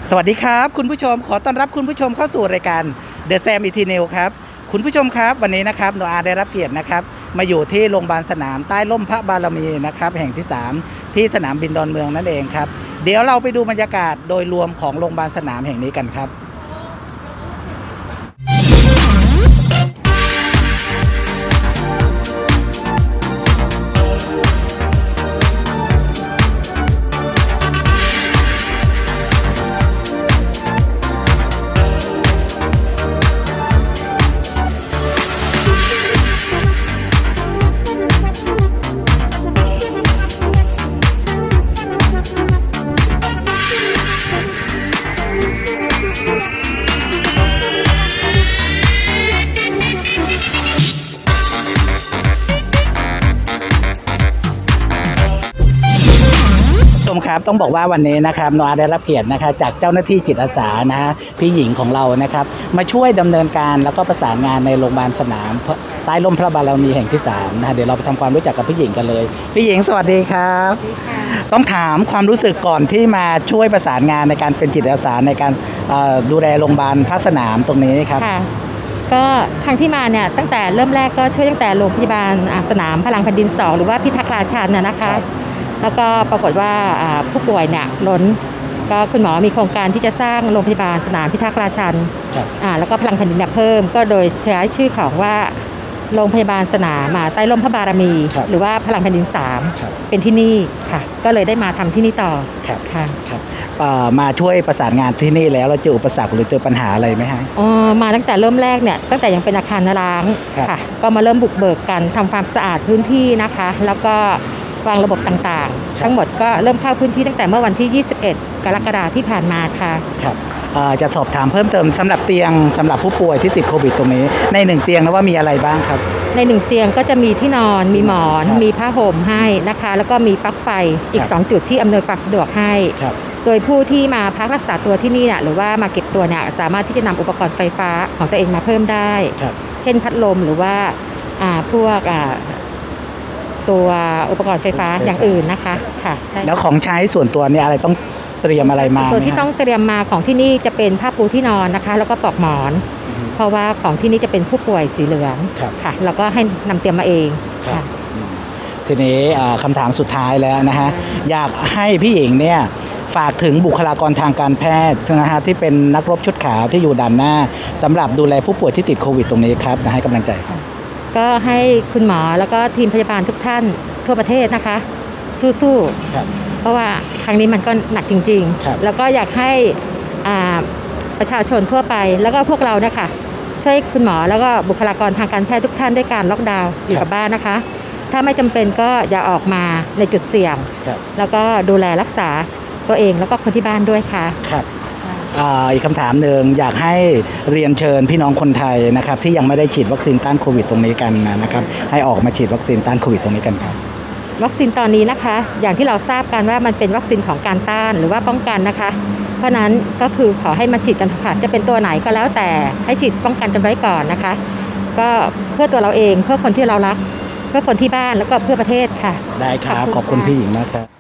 สวัสดีครับคุณผู้ชมขอต้อนรับคุณผู้ชมเข้าสู่รายการ The Sam Eternal ครับคุณผู้ชมครับวันนี้นะครับโนอาได้รับเกียรตินะครับมาอยู่ที่โรงพยาบาลสนามใต้ร่มพระบารมีนะครับแห่งที่3ที่สนามบินดอนเมืองนั่นเองครับเดี๋ยวเราไปดูบรรยากาศโดยรวมของโรงพยาบาลสนามแห่งนี้กันครับครับต้องบอกว่าวันนี้นะครับโนอาได้รับเกียรตินะคะจากเจ้าหน้าที่จิตอาสานะฮะพี่หญิงของเรานะครับมาช่วยดำเนินการแล้วก็ประสานงานในโรงพยาบาลสนามใต้ร่มพระบารมีแห่งที่3นะฮะเดี๋ยวเราไปทำความรู้จักกับพี่หญิงกันเลยพี่หญิงสวัสดีครับต้องถามความรู้สึกก่อนที่มาช่วยประสานงานในการเป็นจิตอาสาในการดูแลโรงพยาบาลภาคสนามตรงนี้ครับก็ทางที่มาเนี่ยตั้งแต่เริ่มแรกก็ช่วยตั้งแต่โรงพยาบาลสนามพลังแผ่นดิน2หรือว่าพิทักษ์ราชันนะคะแล้วก็ปรากฏว่าผู้ป่วยเนี่ยล้นก็คุณหมอมีโครงการที่จะสร้างโรงพยาบาลสนามพิทักษ์ราชันแล้วก็พลังแผ่นดินเพิ่มก็โดยใช้ชื่อของว่าโรงพยาบาลสนามใต้ร่มพระบารมีหรือว่าพลังแผ่นดิน3เป็นที่นี่ค่ะก็เลยได้มาทำที่นี่ต่อค่ะมาช่วยประสานงานที่นี่แล้วเราเจออุปสรรคหรือเจอปัญหาอะไรไหมฮะมาตั้งแต่เริ่มแรกเนี่ยตั้งแต่ยังเป็นอาคารร้างค่ะก็มาเริ่มบุกเบิกกันทำความสะอาดพื้นที่นะคะแล้วก็วางระบบต่างๆทั้งหมดก็เริ่มเข้าพื้นที่ตั้งแต่เมื่อวันที่21กรกฎาคมที่ผ่านมาค่ะครับจะสอบถามเพิ่มเติมสำหรับเตียงสำหรับผู้ป่วยที่ติดโควิดตรงนี้ใน1เตียงแล้วว่ามีอะไรบ้างครับใน1เตียงก็จะมีที่นอนมีหมอนมีผ้าห่มให้นะคะแล้วก็มีปลั๊กไฟอีก2จุดที่อำนวยความสะดวกให้โดยผู้ที่มาพักรักษาตัวที่นี่เนี่ยหรือว่ามาเก็บตัวเนี่ยสามารถที่จะนำอุปกรณ์ไฟฟ้าของตัวเองมาเพิ่มได้เช่นพัดลมหรือว่าพวกตัวอุปกรณ์ไฟฟ้าอย่างอื่นนะคะค่ะใช่แล้วของใช้ส่วนตัวเนี่ยอะไรต้องเตรียมอะไรมาตัวที่ต้องเตรียมมาของที่นี่จะเป็นผ้าปูที่นอนนะคะแล้วก็ปลอกหมอนเพราะว่าของที่นี่จะเป็นผู้ป่วยสีเหลืองค่ะแล้วก็ให้นำเตรียมมาเองค่ะทีนี้คำถามสุดท้ายแล้วนะฮะอยากให้พี่หญิงเนี่ยฝากถึงบุคลากรทางการแพทย์นะฮะที่เป็นนักรบชุดขาวที่อยู่ด้านหน้าสำหรับดูแลผู้ป่วยที่ติดโควิดตรงนี้ครับให้กำลังใจก็ให้คุณหมอแล้วก็ทีมพยาบาลทุกท่านทั่วประเทศนะคะสู้ๆเพราะว่าครั้งนี้มันก็หนักจริงๆแล้วก็อยากให้ประชาชนทั่วไปแล้วก็พวกเราเนี่ยค่ะช่วยคุณหมอแล้วก็บุคลากรทางการแพทย์ทุกท่านด้วยการล็อกดาวน์อยู่กับบ้านนะคะถ้าไม่จำเป็นก็อย่าออกมาในจุดเสี่ยงแล้วก็ดูแลรักษาตัวเองแล้วก็คนที่บ้านด้วยค่ะอีกคำถามหนึ่งอยากให้เรียนเชิญพี่น้องคนไทยนะครับที่ยังไม่ได้ฉีดวัคซีนต้านโควิดตรงนี้กันนะครับให้ออกมาฉีดวัคซีนต้านโควิดตรงนี้กันครับวัคซีนตอนนี้นะคะอย่างที่เราทราบกันว่ามันเป็นวัคซีนของการต้านหรือว่าป้องกันนะคะเพราะนั้นก็คือขอให้มาฉีดกันค่ะจะเป็นตัวไหนก็แล้วแต่ให้ฉีดป้องกันกันไว้ก่อนนะคะก็เพื่อตัวเราเองเพื่อคนที่เรารักเพื่อคนที่บ้านแล้วก็เพื่อประเทศค่ะได้ครับขอบคุณพี่หญิงมากครับ